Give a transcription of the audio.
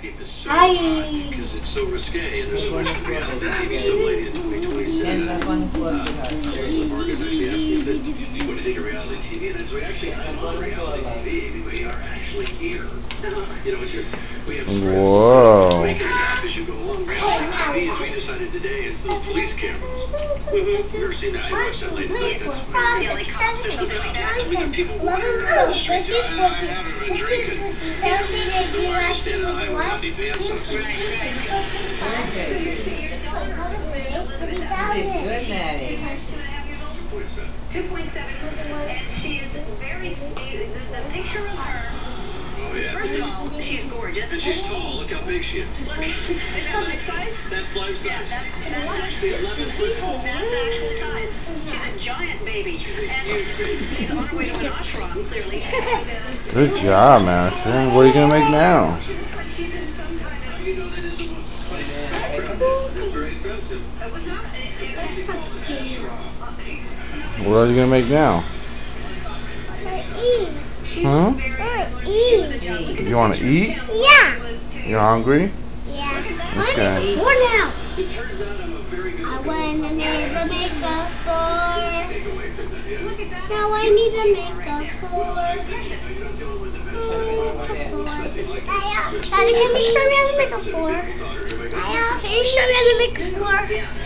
landscape is so hot because it's so risque and there's so much reality TV. Some lady in 2020 said the market actually asked me, said, what do you think of reality TV? And I said, actually, I love reality TV. We are actually here. You know, it's just, we have Whoa. making it up as you go along. Reality TV, as we decided today, is those police cameras. You've never seen that? I watched that late night. That's Yeah, like cops or something like that. I mean, there are people wandering around the streets. I haven't been drinking. You know, I stand on the highway on the advance on some. Good, Maddie. 2.7, and she is very, the picture of her, Oh, yeah. first of all, she's gorgeous. And she's tall. Look how big she is. Look, is that life size? That's life size. Yeah, that's actually 11 foot tall. That's actual size. She's a giant baby. And she's on her way to an ashram, clearly. And, Good job, Madison. What are you going to make now? she looks like she's in some kind of... You know, that is a It's very impressive. It was not... What are you going to make now? Huh? You want to eat? Yeah. You hungry? Yeah. Okay. What now? It turns out I'm a very good I want to make the makeup for. take away from that, yes. Now I need the makeup for. Daddy, can you show me how to make a four? Can you show me how to make a four?